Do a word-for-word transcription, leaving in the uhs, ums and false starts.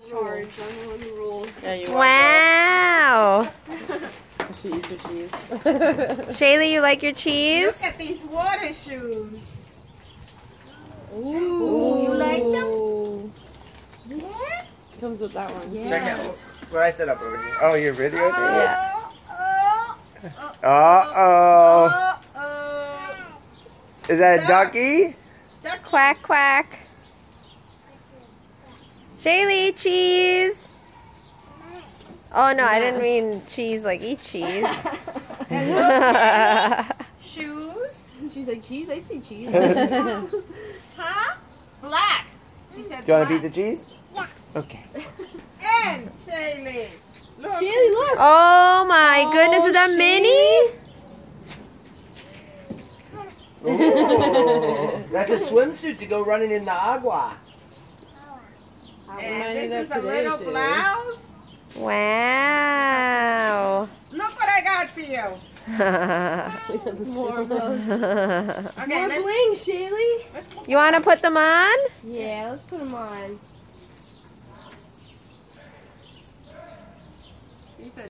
charge. I'm the one who rules. Yeah, you Wow. She eats her cheese. Shaylee, you like your cheese? Look at these water shoes. Ooh. You like them? Yeah. Comes with that one. Yeah. Check out where I set up over here. Oh, you're videoing? Yeah. Oh, Uh-oh. oh. Is that a Duck. ducky? Duck. Quack, quack. Shaylee, cheese. Oh, no, I didn't mean cheese like eat cheese. Shoes. She's like, cheese? I see cheese. Huh? Black. She said Do you want a black. piece of cheese? Yeah. Okay. And Shaylee. Look. Shaylee, look. Oh my Oh, goodness, is that Minnie? Ooh. That's a swimsuit to go running in the agua. And this is a little blouse. Wow. Look what I got for you. More of those. Okay, More let's, bling, Shaylee. let's move You want to put them on? Yeah, let's put them on.